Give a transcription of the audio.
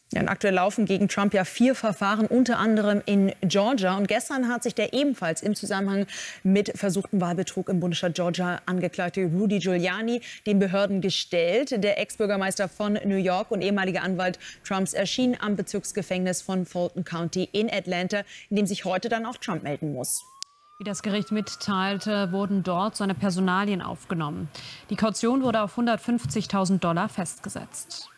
Ja, und aktuell laufen gegen Trump ja 4 Verfahren, unter anderem in Georgia. Und gestern hat sich der ebenfalls im Zusammenhang mit versuchten Wahlbetrug im Bundesstaat Georgia angeklagte Rudy Giuliani den Behörden gestellt. Der Ex-Bürgermeister von New York und ehemaliger Anwalt Trumps erschien am Bezirksgefängnis von Fulton County in Atlanta, in dem sich heute dann auch Trump melden muss. Wie das Gericht mitteilte, wurden dort seine Personalien aufgenommen. Die Kaution wurde auf $150.000 festgesetzt.